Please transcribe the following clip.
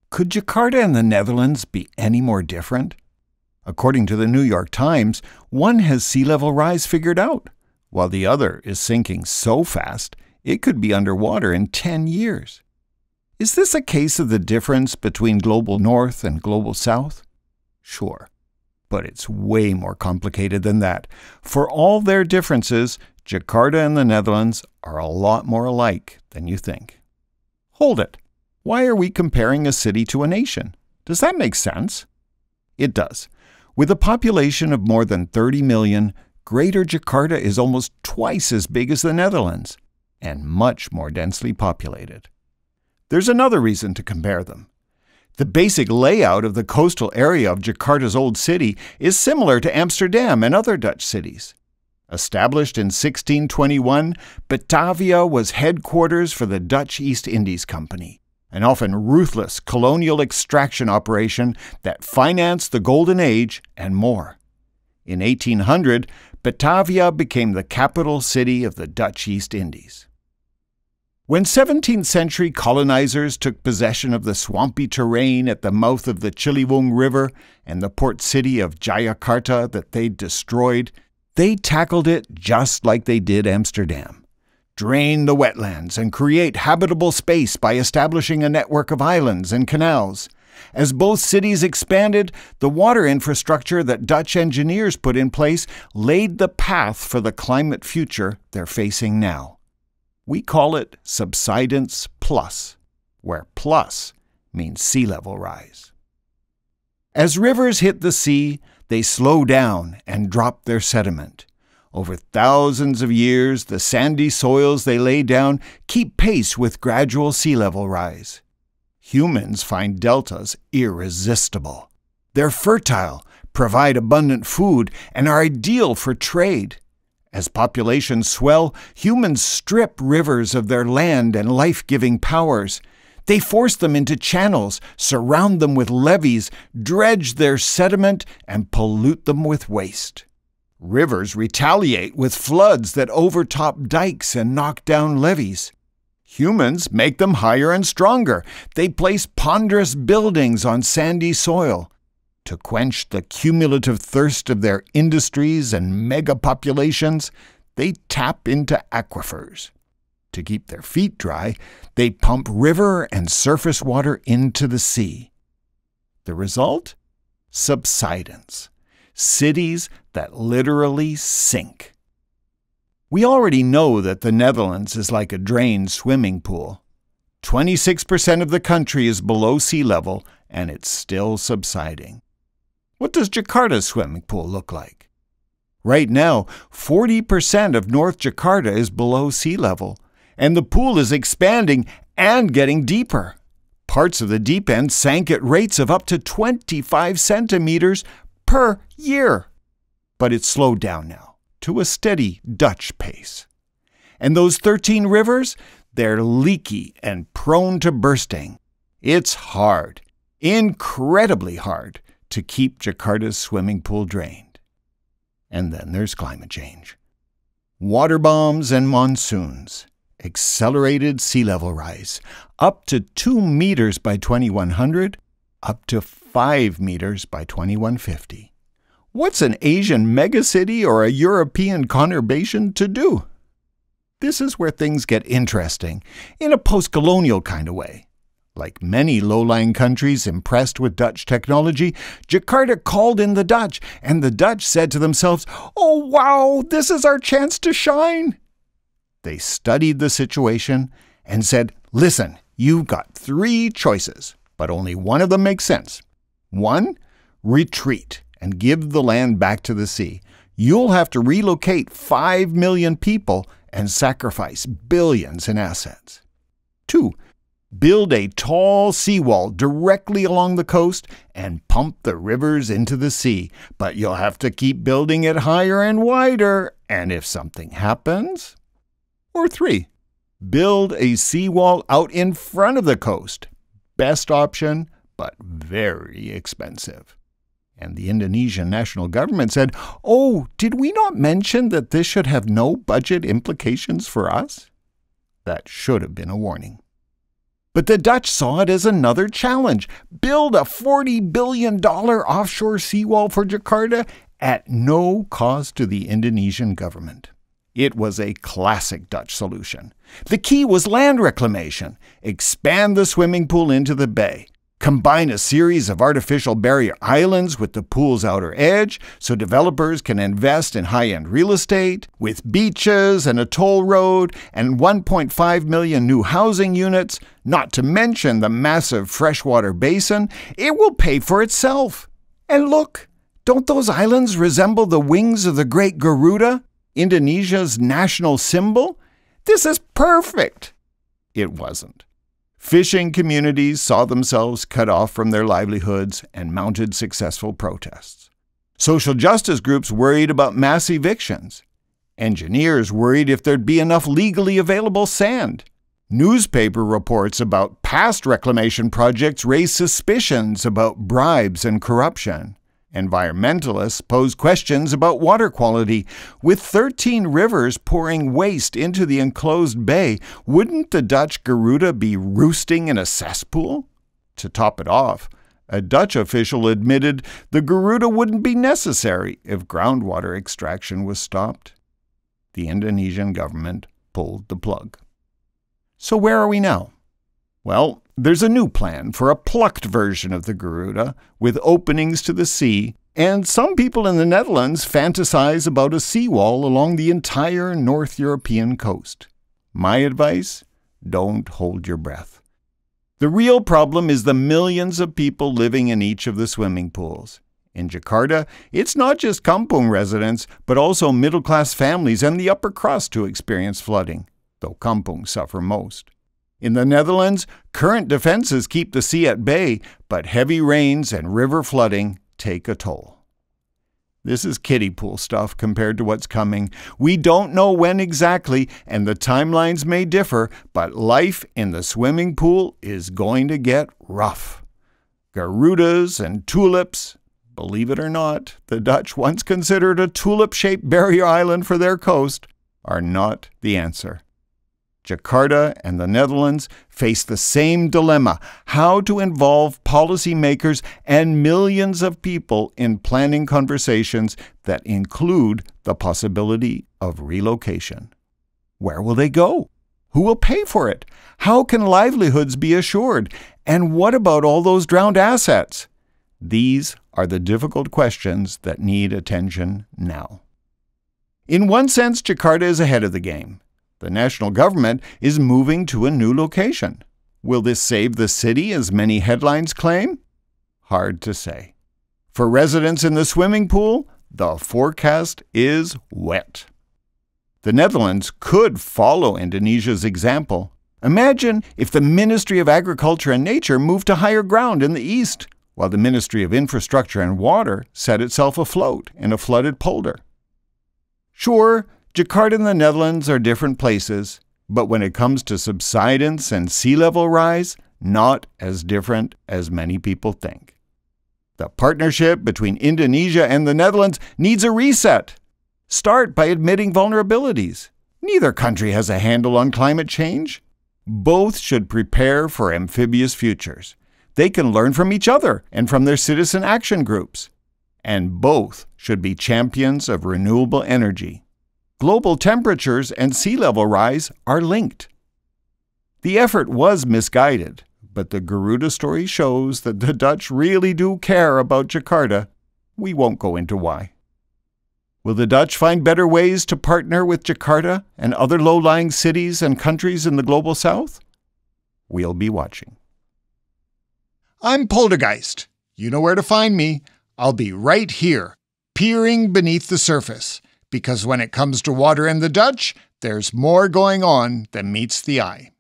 Could Jakarta and the Netherlands be any more different? According to the New York Times, one has sea level rise figured out, while the other is sinking so fast it could be underwater in 10 years. Is this a case of the difference between global north and global south? Sure, but it's way more complicated than that. For all their differences, Jakarta and the Netherlands are a lot more alike than you think. Hold it. Why are we comparing a city to a nation? Does that make sense? It does. With a population of more than 30 million, Greater Jakarta is almost twice as big as the Netherlands, and much more densely populated. There's another reason to compare them. The basic layout of the coastal area of Jakarta's old city is similar to Amsterdam and other Dutch cities. Established in 1621, Batavia was headquarters for the Dutch East Indies Company, an often ruthless colonial extraction operation that financed the Golden Age and more. In 1800, Batavia became the capital city of the Dutch East Indies. When 17th century colonizers took possession of the swampy terrain at the mouth of the Ciliwung River and the port city of Jayakarta that they'd destroyed, they tackled it just like they did Amsterdam. Drain the wetlands and create habitable space by establishing a network of islands and canals. As both cities expanded, the water infrastructure that Dutch engineers put in place laid the path for the climate future they're facing now. We call it subsidence plus, where plus means sea level rise. As rivers hit the sea, they slow down and drop their sediment. Over thousands of years, the sandy soils they lay down keep pace with gradual sea level rise. Humans find deltas irresistible. They're fertile, provide abundant food, and are ideal for trade. As populations swell, humans strip rivers of their land and life-giving powers. They force them into channels, surround them with levees, dredge their sediment, and pollute them with waste. Rivers retaliate with floods that overtop dikes and knock down levees. Humans make them higher and stronger. They place ponderous buildings on sandy soil. To quench the cumulative thirst of their industries and mega-populations, they tap into aquifers. To keep their feet dry, they pump river and surface water into the sea. The result? Subsidence. Cities that literally sink. We already know that the Netherlands is like a drained swimming pool. 26% of the country is below sea level, and it's still subsiding. What does Jakarta's swimming pool look like? Right now, 40% of North Jakarta is below sea level, and the pool is expanding and getting deeper. Parts of the deep end sank at rates of up to 25 centimeters per year. But it's slowed down now to a steady Dutch pace. And those 13 rivers, they're leaky and prone to bursting. It's hard, incredibly hard, to keep Jakarta's swimming pool drained. And then there's climate change. Water bombs and monsoons, accelerated sea level rise, up to 2 meters by 2100, up to 5 meters by 2150. What's an Asian megacity or a European conurbation to do? This is where things get interesting, in a post-colonial kind of way. Like many low-lying countries impressed with Dutch technology, Jakarta called in the Dutch, and the Dutch said to themselves, "Oh wow, this is our chance to shine." They studied the situation and said, "Listen, you've got 3 choices, but only one of them makes sense. 1, retreat and give the land back to the sea. You'll have to relocate 5 million people and sacrifice billions in assets. 2, build a tall seawall directly along the coast and pump the rivers into the sea, but you'll have to keep building it higher and wider, and if something happens..." Or 3, build a seawall out in front of the coast. Best option, but very expensive. And the Indonesian national government said, "Oh, did we not mention that this should have no budget implications for us?" That should have been a warning. But the Dutch saw it as another challenge. Build a $40 billion offshore seawall for Jakarta at no cost to the Indonesian government. It was a classic Dutch solution. The key was land reclamation. Expand the swimming pool into the bay. Combine a series of artificial barrier islands with the pool's outer edge so developers can invest in high-end real estate, with beaches and a toll road and 1.5 million new housing units, not to mention the massive freshwater basin. It will pay for itself. And look, don't those islands resemble the wings of the great Garuda, Indonesia's national symbol? This is perfect. It wasn't. Fishing communities saw themselves cut off from their livelihoods and mounted successful protests. Social justice groups worried about mass evictions. Engineers worried if there'd be enough legally available sand. Newspaper reports about past reclamation projects raised suspicions about bribes and corruption. Environmentalists posed questions about water quality. With 13 rivers pouring waste into the enclosed bay, wouldn't the Dutch Garuda be roosting in a cesspool? To top it off, a Dutch official admitted the Garuda wouldn't be necessary if groundwater extraction was stopped. The Indonesian government pulled the plug. So where are we now? Well, there's a new plan for a plucked version of the Garuda with openings to the sea, and some people in the Netherlands fantasize about a seawall along the entire North European coast. My advice? Don't hold your breath. The real problem is the millions of people living in each of the swimming pools. In Jakarta, it's not just kampung residents, but also middle-class families and the upper crust who experience flooding, though kampung suffer most. In the Netherlands, current defenses keep the sea at bay, but heavy rains and river flooding take a toll. This is kiddie pool stuff compared to what's coming. We don't know when exactly, and the timelines may differ, but life in the swimming pool is going to get rough. Garudas and tulips. Believe it or not, the Dutch once considered a tulip-shaped barrier island for their coast, are not the answer. Jakarta and the Netherlands face the same dilemma: how to involve policymakers and millions of people in planning conversations that include the possibility of relocation. Where will they go? Who will pay for it? How can livelihoods be assured? And what about all those drowned assets? These are the difficult questions that need attention now. In one sense, Jakarta is ahead of the game. The national government is moving to a new location. Will this save the city, as many headlines claim? Hard to say. For residents in the swimming pool, the forecast is wet. The Netherlands could follow Indonesia's example. Imagine if the Ministry of Agriculture and Nature moved to higher ground in the east, while the Ministry of Infrastructure and Water set itself afloat in a flooded polder. Sure, Jakarta and the Netherlands are different places, but when it comes to subsidence and sea level rise, not as different as many people think. The partnership between Indonesia and the Netherlands needs a reset. Start by admitting vulnerabilities. Neither country has a handle on climate change. Both should prepare for amphibious futures. They can learn from each other and from their citizen action groups. And both should be champions of renewable energy. Global temperatures and sea level rise are linked. The effort was misguided, but the Garuda story shows that the Dutch really do care about Jakarta. We won't go into why. Will the Dutch find better ways to partner with Jakarta and other low-lying cities and countries in the global south? We'll be watching. I'm Poldergeist. You know where to find me. I'll be right here, peering beneath the surface. Because when it comes to water and the Dutch, there's more going on than meets the eye.